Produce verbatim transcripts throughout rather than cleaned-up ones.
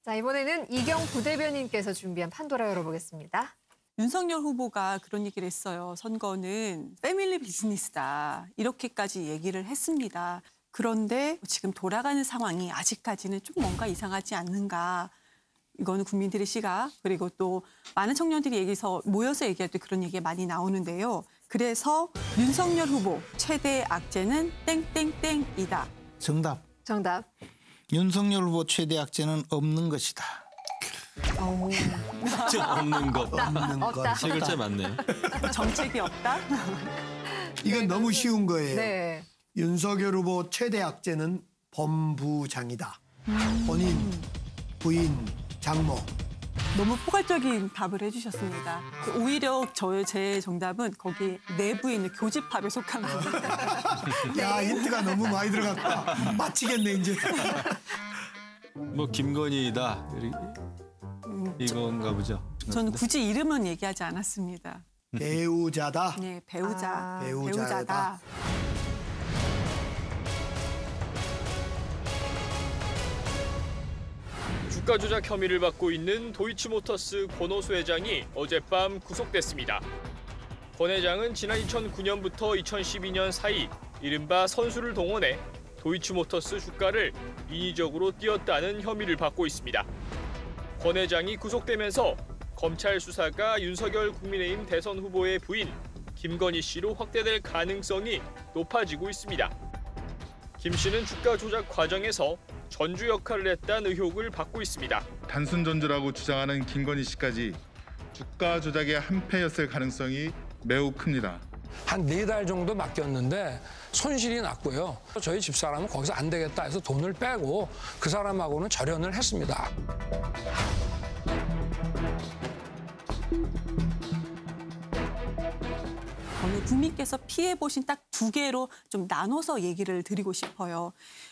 자, 이번에는 이경 부대변인께서 준비한 판도라 열어보겠습니다. 윤석열 후보가 그런 얘기를 했어요. 선거는 패밀리 비즈니스다. 이렇게까지 얘기를 했습니다. 그런데 지금 돌아가는 상황이 아직까지는 좀 뭔가 이상하지 않는가. 이거는 국민들의 시각, 그리고 또 많은 청년들이 얘기해서 모여서 얘기할 때 그런 얘기가 많이 나오는데요. 그래서 윤석열 후보 최대 악재는 땡땡땡이다. 정답. 정답. 윤석열 후보 최대 악재는 없는 것이다. 오. 즉 없는 것. 없는 없다. 것. 세 글자 맞네. 정책이 없다? 이건 너무 쉬운 거예요. 네. 윤석열 후보 최대 악재는 범부장이다. 본인, 부인, 장모. 너무 포괄적인 답을 해주셨습니다. 오히려 저의 제 정답은 거기 내부에 있는 교집합에 속한 겁니다. 야, 힌트가 너무 많이 들어갔다. 맞히겠네 이제. 뭐 김건희다 이건가 보죠. 저는 굳이 이름은 얘기하지 않았습니다. 배우자다. 네, 배우자, 아, 배우자다. 배우자다. 주가 조작 혐의를 받고 있는 도이치모터스 권오수 회장이 어젯밤 구속됐습니다. 권 회장은 지난 이천구 년부터 이천십이 년 사이 이른바 선수를 동원해 도이치모터스 주가를 인위적으로 띄었다는 혐의를 받고 있습니다. 권 회장이 구속되면서 검찰 수사가 윤석열 국민의힘 대선 후보의 부인 김건희 씨로 확대될 가능성이 높아지고 있습니다. 김 씨는 주가 조작 과정에서 전주 역할을 했다는 의혹을 받고 있습니다. 단순 전주라고 주장하는 김건희 씨까지 주가 조작의 한패였을 가능성이 매우 큽니다. 한 네 달 정도 맡겼는데 손실이 났고요. 저희 집사람은 거기서 안 되겠다 해서 돈을 빼고 그 사람하고는 절연을 했습니다. 저는 국민께서 피해보신 딱 두 개로 좀 나눠서 얘기를 드리고 싶어요.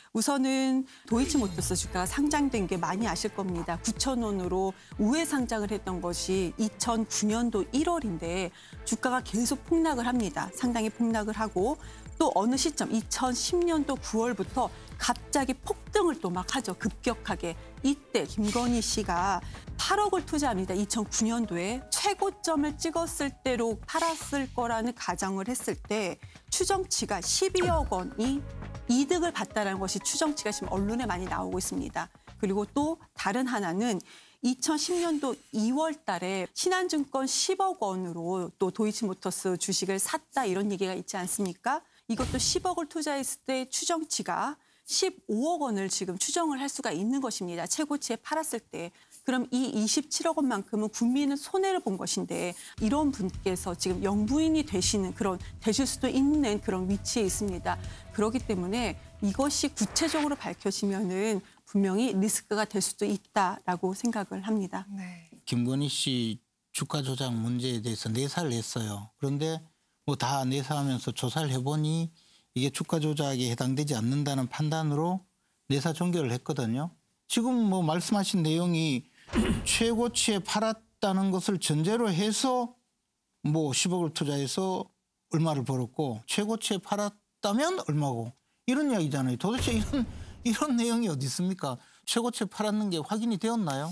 우선은 도이치모터스 주가가 상장된 게 많이 아실 겁니다. 구천 원으로 우회 상장을 했던 것이 이천구 년도 일월인데 주가가 계속 폭락을 합니다. 상당히 폭락을 하고 또 어느 시점 이천십 년도 구월부터 갑자기 폭등을 또 막 하죠. 급격하게. 이때 김건희 씨가 팔억을 투자합니다. 이천구 년도에 최고점을 찍었을 때로 팔았을 거라는 가정을 했을 때 추정치가 십이억 원이 이득을 봤다는 것이 추정치가 지금 언론에 많이 나오고 있습니다. 그리고 또 다른 하나는 이천십 년도 이월 달에 신한증권 십억 원으로 또 도이치모터스 주식을 샀다 이런 얘기가 있지 않습니까? 이것도 십억을 투자했을 때 추정치가 십오억 원을 지금 추정을 할 수가 있는 것입니다. 최고치에 팔았을 때. 그럼 이 이십칠억 원만큼은 국민은 손해를 본 것인데 이런 분께서 지금 영부인이 되시는 그런 되실 수도 있는 그런 위치에 있습니다. 그렇기 때문에 이것이 구체적으로 밝혀지면은 분명히 리스크가 될 수도 있다라고 생각을 합니다. 네. 김건희 씨 주가 조작 문제에 대해서 내사를 했어요. 그런데 뭐 다 내사하면서 조사를 해보니 이게 주가 조작에 해당되지 않는다는 판단으로 내사 종결을 했거든요. 지금 뭐 말씀하신 내용이 최고치에 팔았다는 것을 전제로 해서 뭐 십억을 투자해서 얼마를 벌었고 최고치에 팔았다면 얼마고 이런 이야기잖아요. 도대체 이런 이런 내용이 어디 있습니까? 최고치에 팔았는 게 확인이 되었나요?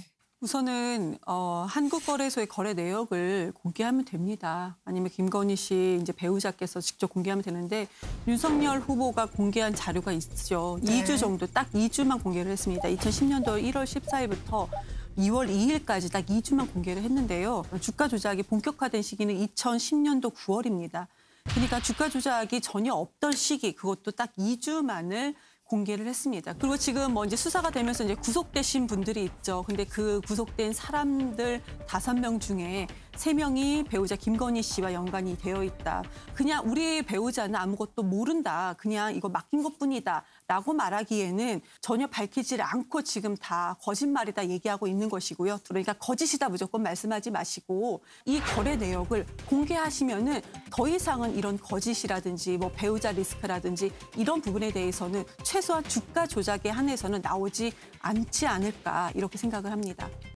우선은 어, 한국거래소의 거래 내역을 공개하면 됩니다. 아니면 김건희 씨 이제 배우자께서 직접 공개하면 되는데 윤석열 후보가 공개한 자료가 있죠. 네. 이 주 정도, 딱 이 주만 공개를 했습니다. 이천십 년도 일월 십사일부터 이월 이일까지 딱 이 주만 공개를 했는데요. 주가 조작이 본격화된 시기는 이천십 년도 구월입니다. 그러니까 주가 조작이 전혀 없던 시기, 그것도 딱 이 주만을 공개를 했습니다. 그리고 지금 뭐 이제 수사가 되면서 이제 구속되신 분들이 있죠. 근데 그 구속된 사람들 다섯 명 중에 세 명이 배우자 김건희 씨와 연관이 되어 있다. 그냥 우리 배우자는 아무것도 모른다. 그냥 이거 맡긴 것뿐이다. 라고 말하기에는 전혀 밝히지 않고 지금 다 거짓말이다 얘기하고 있는 것이고요. 그러니까 거짓이다 무조건 말씀하지 마시고 이 거래 내역을 공개하시면은 더 이상은 이런 거짓이라든지 뭐 배우자 리스크라든지 이런 부분에 대해서는 최소한 주가 조작에 한해서는 나오지 않지 않을까 이렇게 생각을 합니다.